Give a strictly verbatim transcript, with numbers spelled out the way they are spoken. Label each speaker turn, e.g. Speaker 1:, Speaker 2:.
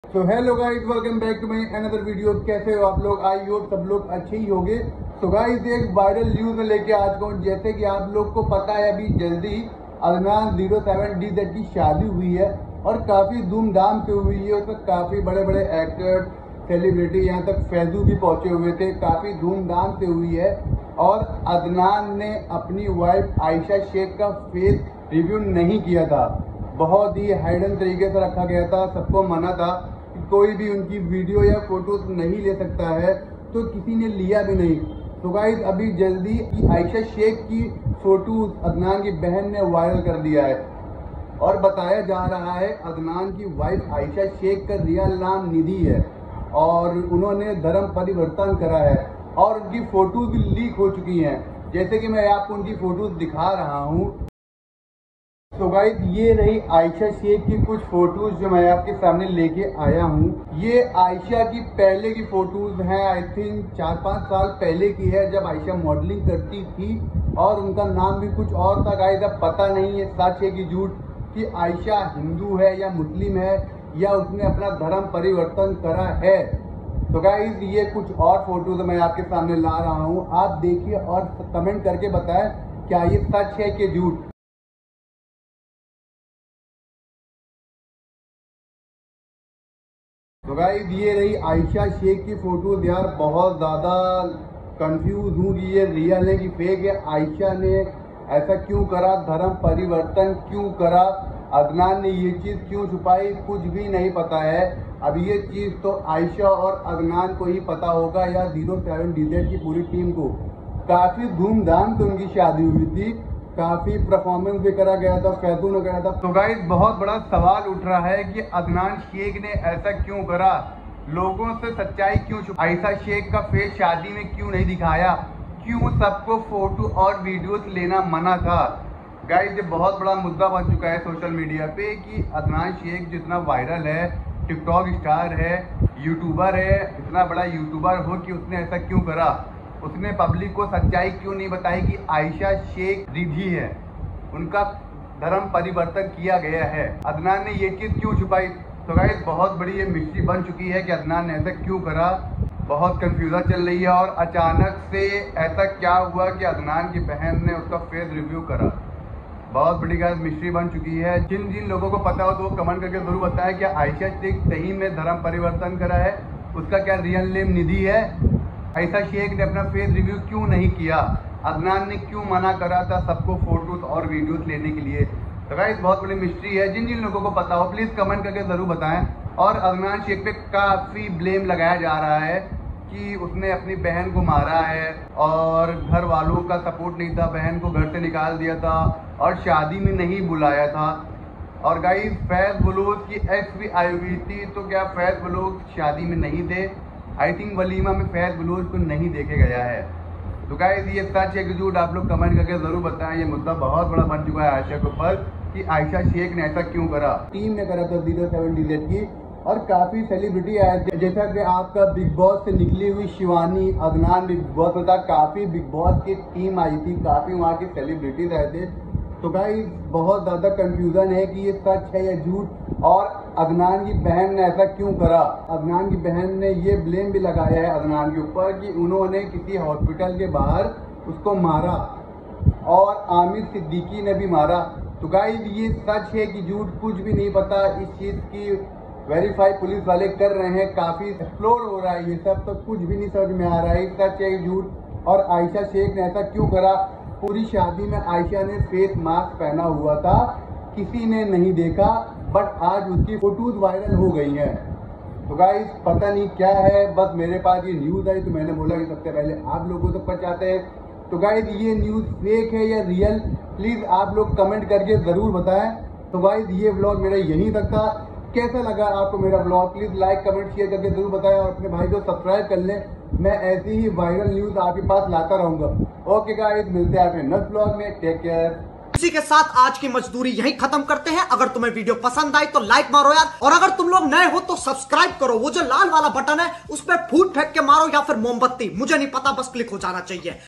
Speaker 1: तो hello guys, welcome back to my another video. कैसे हो आप लोग? आई होप सब लोग अच्छे ही होंगे। तो गाइस, एक वायरल न्यूज में लेके आ चुका हूँ। जैसे कि आप लोग को पता है, अभी जल्दी Adnan zero seven D Z की शादी हुई है और काफी धूमधाम से हुई है। उसमें काफी बड़े बड़े एक्टर्स, सेलिब्रिटी, यहाँ तक फैजू भी पहुंचे हुए थे। काफी धूमधाम से हुई है और अदनान ने अपनी वाइफ आयशा शेख का फेस रिव्यू नहीं किया था। बहुत ही हाइडन तरीके से रखा गया था। सबको मना था कि कोई भी उनकी वीडियो या फोटोज नहीं ले सकता है, तो किसी ने लिया भी नहीं। तो गाइस, अभी जल्दी आयशा शेख की फोटोज अदनान की बहन ने वायरल कर दिया है और बताया जा रहा है अदनान की वाइफ आयशा शेख का रियल नाम निधि है और उन्होंने धर्म परिवर्तन करा है और उनकी फोटोज भी लीक हो चुकी हैं। जैसे कि मैं आपको उनकी फोटोज दिखा रहा हूँ। तो गाइस, ये रही आयशा शेख की कुछ फोटोज जो मैं आपके सामने लेके आया हूँ। ये आयशा की पहले की फोटोज हैं। आई थिंक चार पाँच साल पहले की है, जब आयशा मॉडलिंग करती थी और उनका नाम भी कुछ और था। गाइस, अब पता नहीं है सच है कि झूठ कि आयशा हिंदू है या मुस्लिम है या उसने अपना धर्म परिवर्तन करा है। तो गाइस, ये कुछ और फोटोज मैं आपके सामने ला रहा हूँ। आप देखिए और कमेंट करके बताएं क्या ये सच है कि झूठ। तो गाइस, ये रही आयशा शेख की फोटोज। यार, बहुत ज़्यादा कंफ्यूज हूँ कि ये रियल है कि फेक है। आयशा ने ऐसा क्यों करा? धर्म परिवर्तन क्यों करा? अदनान ने ये चीज़ क्यों छुपाई? कुछ भी नहीं पता है। अब ये चीज़ तो आयशा और अदनान को ही पता होगा या ज़ीरो सेवन डी ज़ेड की पूरी टीम को। काफ़ी धूमधाम से उनकी शादी हुई थी, काफी परफॉर्मेंस भी करा गया था, फैजू ने करा था। तो गाइस, बहुत बड़ा सवाल उठ रहा है कि अदनान शेख ने ऐसा क्यों करा? लोगों से सच्चाई क्यों छुपाई? आयशा शेख का फेस शादी में क्यों नहीं दिखाया? क्यों सबको फोटो और वीडियोस लेना मना था? गाइस, ये बहुत बड़ा मुद्दा बन चुका है सोशल मीडिया पे कि अदनान शेख जितना वायरल है, टिकटॉक स्टार है, यूट्यूबर है, इतना बड़ा यूट्यूबर हो कि उसने ऐसा क्यों करा? उसने पब्लिक को सच्चाई क्यों नहीं बताई कि आयशा शेख रिधी है, उनका धर्म परिवर्तन किया गया है? अदनान ने ये चीज़ क्यों छुपाई? तो गाइस, बहुत बड़ी ये मिस्ट्री बन चुकी है कि अदनान ने ऐसा क्यों करा। बहुत कंफ्यूजन चल रही है और अचानक से ऐसा क्या हुआ कि अदनान की बहन ने उसका फेस रिव्यू करा। बहुत बड़ी गाइस मिस्ट्री बन चुकी है। जिन जिन लोगों को पता हो तो वो कमेंट करके जरूर बताएं कि आयशा शेख सही में धर्म परिवर्तन करा है, उसका क्या रियल नेम निधि है? आयशा शेख ने अपना फेस रिव्यू क्यों नहीं किया? अदनान ने क्यों मना करा था सबको फोटोज और वीडियोस लेने के लिए? तो गाइस, बहुत बड़ी मिस्ट्री है। जिन जिन लोगों को पता हो प्लीज कमेंट करके जरूर बताएं। और अदनान शेख पे काफी ब्लेम लगाया जा रहा है कि उसने अपनी बहन को मारा है और घर वालों का सपोर्ट नहीं था, बहन को घर से निकाल दिया था और शादी में नहीं बुलाया था। और गाइस, फैज बलूच की एक्स भी आई हुई थी, तो क्या फैज बलूच शादी में नहीं थे? आई थिंक वलीमा में फैज बलूच को नहीं देखे गया है। तो गाइस, ये सच है कि झूठ? आप लोग कमेंट करके जरूर बताएं। ये मुद्दा बहुत बड़ा बन चुका है आयशा के ऊपर कि आयशा शेख ने ऐसा क्यों करा। टीम ने करा था ज़ीरो सेवन डी ज़ेड की और काफी सेलिब्रिटी आए थे, जैसा कि आपका बिग बॉस से निकली हुई शिवानी, अदनान बिग बॉस में था, काफी बिग बॉस की टीम आई थी, काफी वहाँ के सेलिब्रिटीज आए थे। तो गाइस, बहुत ज्यादा कंफ्यूजन है कि ये सच है या झूठ और अदनान की बहन ने ऐसा क्यों करा। अदनान की बहन ने ये ब्लेम भी लगाया है अदनान के ऊपर कि उन्होंने किसी हॉस्पिटल के बाहर उसको मारा और आमिर सिद्दीकी ने भी मारा। तो गाइस, ये सच है कि झूठ? कुछ भी नहीं पता। इस चीज की वेरीफाई पुलिस वाले कर रहे हैं, काफी एक्सप्लोर हो रहा है ये सब, तो कुछ भी नहीं समझ में आ रहा है सच है कि झूठ। और आयशा शेख ने ऐसा क्यों करा? पूरी शादी में आयशा ने फेस मास्क पहना हुआ था, किसी ने नहीं देखा, बट आज उसकी फोटोज वायरल हो गई हैं। तो गाइस, पता नहीं क्या है, बस मेरे पास ये न्यूज आई तो मैंने बोला कि सबसे पहले आप लोगों तक पहुंचाते हैं। तो गाइस, ये न्यूज फेक है या रियल? प्लीज आप लोग कमेंट करके जरूर बताएं। तो गाइस, ये व्लॉग मेरा यहीं तक था। कैसा लगा आपको मेरा vlog? Please like comment share करके जरूर बताएं और अपने भाई को सब्सक्राइब कर लें। मैं ऐसी ही वायरल न्यूज आपके पास लाता रहूंगा। ओके गाइस, मिलते हैं आपके नेक्स्ट व्लॉग में। Take care.
Speaker 2: इसी के साथ आज की मजदूरी यहीं खत्म करते हैं। अगर तुम्हें वीडियो पसंद आई तो लाइक मारो यार, और अगर तुम लोग नए हो तो सब्सक्राइब करो। वो जो लाल वाला बटन है उस पर फूट फेंक के मारो या फिर मोमबत्ती, मुझे नहीं पता, बस क्लिक हो जाना चाहिए।